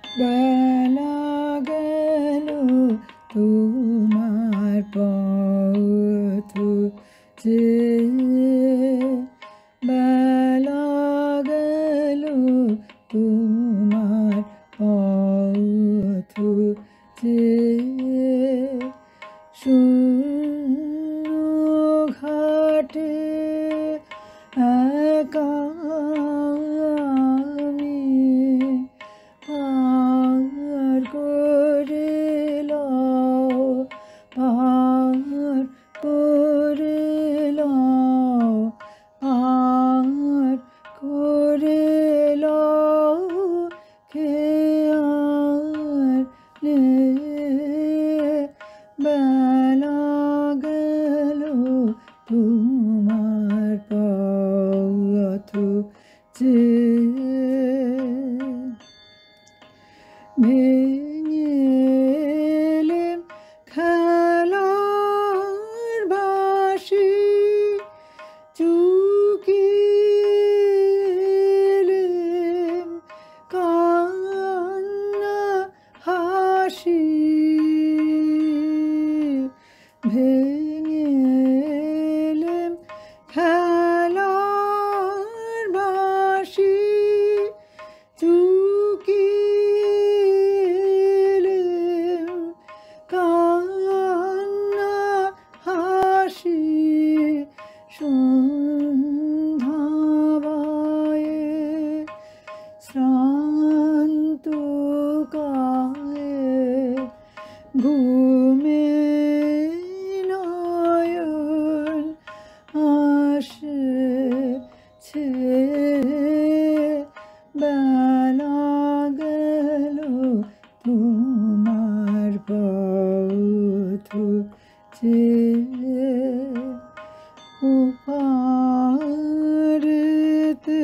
বেলা গেল তোমার পথ চেয়ে, বেলা গেল তোমার পথ চেয়ে, শূন্য ঘাটে একা আমি পার করে লও, পার করে লও, পার করে লও, কে আর নেই। বেলা গেল তোমার পথ চেয়ে, ভেঙে এলেম খেলার বাঁশি, চুকিয়ে এলেম কান্না হাসি, ভেঙে এলেম খেলার বাঁশি, চুকিয়ে এলেম কান্না হাসি, সন্ধ্যা বায়ে শ্রান্ত কায়ে, ঘুমে নয়ন আসছে, বেলা গেল তোমার পথ চেয়ে, ওপারেতে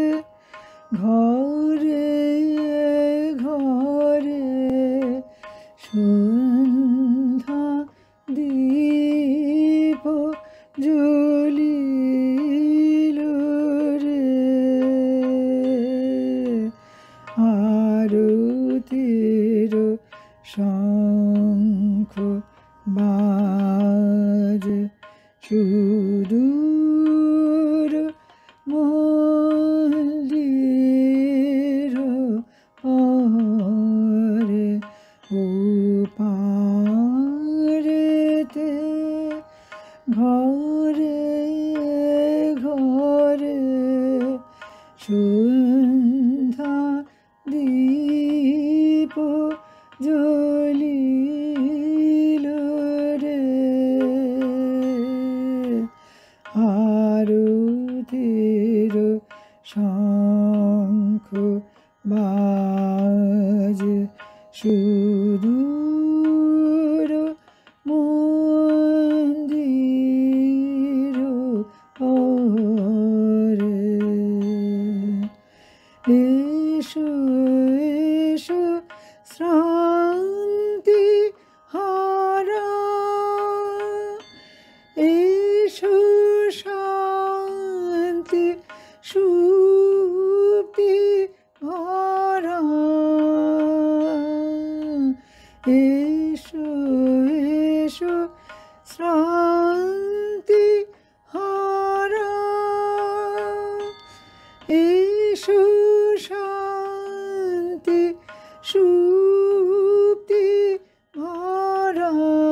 ঘরে ঘরে সন্ধ্যা দীপ জ্বলিল রে, আরতির শঙ্খ বাজে সুদূর মন্দির পরে, ওপারেতে ঘরে ঘরে সন্ধ্যা দীপ জ্বলিল রে, আরতির শঙ্খ বাজে সুদূর মন্দির পরে, এসো এসো শ্রান্তি হারা, এসো শান্তি সুপ্তি ভরা, এসো এসো শ্রান্তি হারা, এসো শান্তি সুপ্তি ভরা,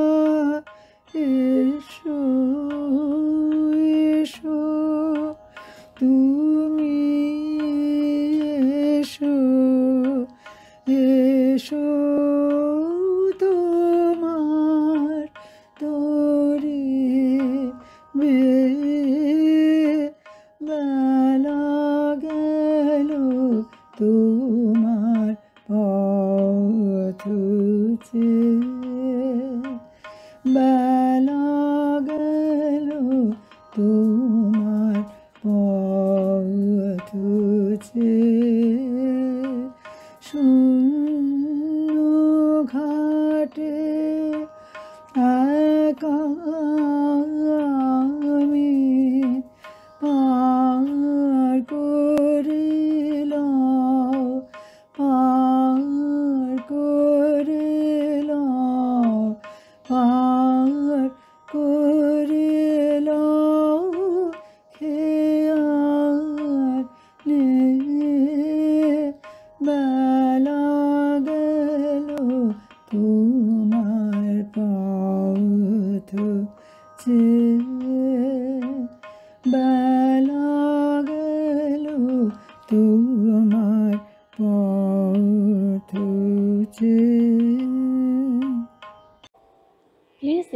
এসো এসো তুমি এসো, এসো তোমার তরি বেলা গেল তোমার পথ চেয়ে, বেলা গেল তোমার পথ চেয়ে, শূন্য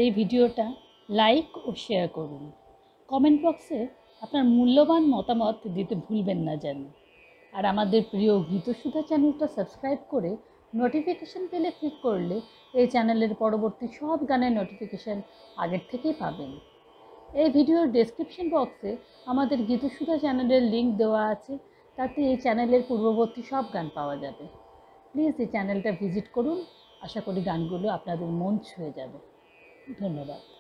এই ভিডিওটা লাইক ও শেয়ার করুন। কমেন্ট বক্সে আপনার মূল্যবান মতামত দিতে ভুলবেন না যেন। আর আমাদের প্রিয় গীতসুধা চ্যানেলটা সাবস্ক্রাইব করে নোটিফিকেশান বেলে ক্লিক করলে এই চ্যানেলের পরবর্তী সব গানের নোটিফিকেশান আগের থেকেই পাবেন। এই ভিডিওর ডেসক্রিপশন বক্সে আমাদের গীতসুধা চ্যানেলের লিঙ্ক দেওয়া আছে, তাতে এই চ্যানেলের পূর্ববর্তী সব গান পাওয়া যাবে। প্লিজ এই চ্যানেলটা ভিজিট করুন। আশা করি গানগুলো আপনাদের মন ছুঁয়ে যাবে। ধন্যবাদ।